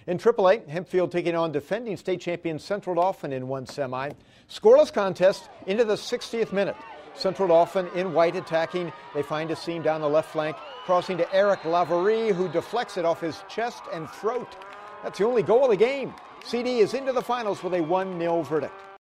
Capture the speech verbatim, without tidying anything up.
In triple A, Hempfield taking on defending state champion Central Dauphin in one semi. Scoreless contest into the sixtieth minute. Central Dauphin in white attacking. They find a seam down the left flank, crossing to Eric Laverie, who deflects it off his chest and throat. That's the only goal of the game. C D is into the finals with a one nil verdict.